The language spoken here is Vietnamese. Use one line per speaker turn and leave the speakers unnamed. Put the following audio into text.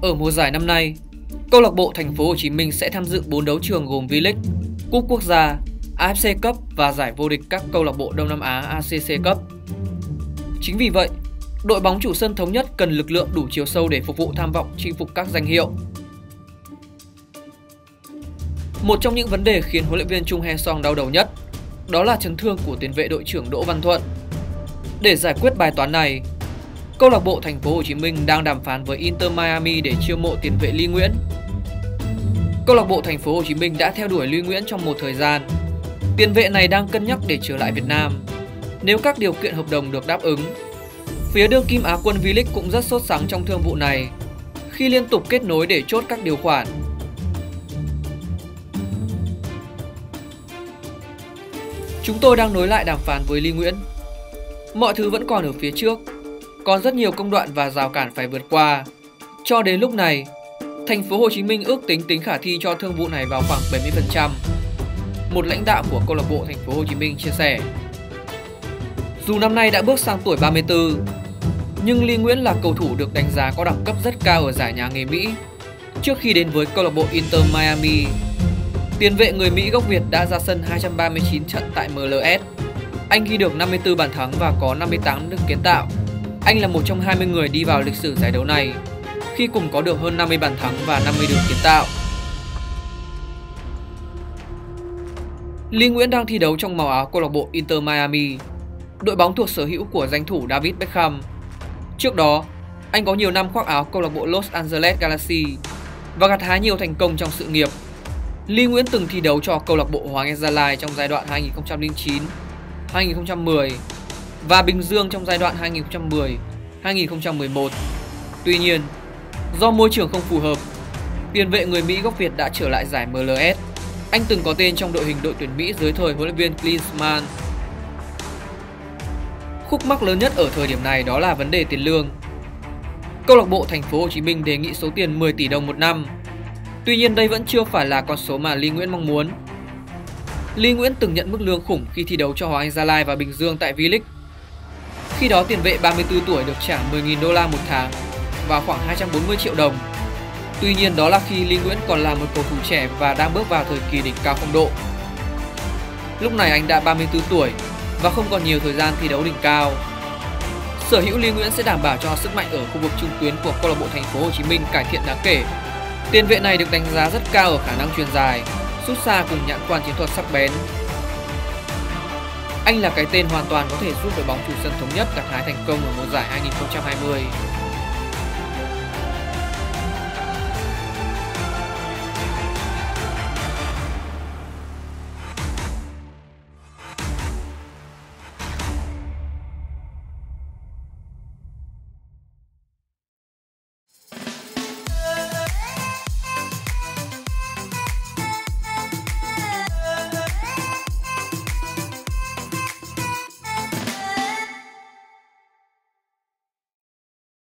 Ở mùa giải năm nay, câu lạc bộ Thành phố Hồ Chí Minh sẽ tham dự 4 đấu trường gồm V-League, Cúp Quốc gia, AFC Cup và giải vô địch các câu lạc bộ Đông Nam Á ACC Cup. Chính vì vậy, đội bóng chủ sân Thống Nhất cần lực lượng đủ chiều sâu để phục vụ tham vọng chinh phục các danh hiệu. Một trong những vấn đề khiến huấn luyện viên Chung Hae-song đau đầu nhất đó là chấn thương của tiền vệ đội trưởng Đỗ Văn Thuận. Để giải quyết bài toán này, câu lạc bộ Thành phố Hồ Chí Minh đang đàm phán với Inter Miami để chiêu mộ tiền vệ Ly Nguyễn. Câu lạc bộ Thành phố Hồ Chí Minh đã theo đuổi Ly Nguyễn trong một thời gian. Tiền vệ này đang cân nhắc để trở lại Việt Nam nếu các điều kiện hợp đồng được đáp ứng. Phía đương kim Á quân V-League cũng rất sốt sắng trong thương vụ này khi liên tục kết nối để chốt các điều khoản. Chúng tôi đang nối lại đàm phán với Ly Nguyễn. Mọi thứ vẫn còn ở phía trước, còn rất nhiều công đoạn và rào cản phải vượt qua. Cho đến lúc này, Thành phố Hồ Chí Minh ước tính khả thi cho thương vụ này vào khoảng 70%. Một lãnh đạo của câu lạc bộ Thành phố Hồ Chí Minh chia sẻ. Dù năm nay đã bước sang tuổi 34, nhưng Ly Nguyễn là cầu thủ được đánh giá có đẳng cấp rất cao ở giải nhà nghề Mỹ. Trước khi đến với câu lạc bộ Inter Miami, tiền vệ người Mỹ gốc Việt đã ra sân 239 trận tại MLS. Anh ghi được 54 bàn thắng và có 58 đường kiến tạo. Anh là một trong 20 người đi vào lịch sử giải đấu này khi cùng có được hơn 50 bàn thắng và 50 đường kiến tạo. Ly Nguyễn đang thi đấu trong màu áo câu lạc bộ Inter Miami, đội bóng thuộc sở hữu của danh thủ David Beckham. Trước đó, anh có nhiều năm khoác áo câu lạc bộ Los Angeles Galaxy và gặt hái nhiều thành công trong sự nghiệp. Ly Nguyễn từng thi đấu cho câu lạc bộ Hoàng Anh Gia Lai trong giai đoạn 2009, 2010 và Bình Dương trong giai đoạn 2010, 2011. Tuy nhiên, do môi trường không phù hợp, tiền vệ người Mỹ gốc Việt đã trở lại giải MLS. Anh từng có tên trong đội hình đội tuyển Mỹ dưới thời huấn luyện viên Klinsmann. Khúc mắc lớn nhất ở thời điểm này đó là vấn đề tiền lương. Câu lạc bộ Thành phố Hồ Chí Minh đề nghị số tiền 10 tỷ đồng một năm. Tuy nhiên đây vẫn chưa phải là con số mà Ly Nguyễn mong muốn. Ly Nguyễn từng nhận mức lương khủng khi thi đấu cho Hoàng Anh Gia Lai và Bình Dương tại V-League. Khi đó tiền vệ 34 tuổi được trả 10.000 đô la một tháng và khoảng 240 triệu đồng. Tuy nhiên đó là khi Ly Nguyễn còn là một cầu thủ trẻ và đang bước vào thời kỳ đỉnh cao phong độ. Lúc này anh đã 34 tuổi và không còn nhiều thời gian thi đấu đỉnh cao. Sở hữu Ly Nguyễn sẽ đảm bảo cho sức mạnh ở khu vực trung tuyến của câu lạc bộ Thành phố Hồ Chí Minh cải thiện đáng kể. Tiền vệ này được đánh giá rất cao ở khả năng chuyền dài, sút xa cùng nhãn quan chiến thuật sắc bén. Anh là cái tên hoàn toàn có thể giúp đội bóng chủ sân Thống Nhất gặt hái thành công ở mùa giải 2020.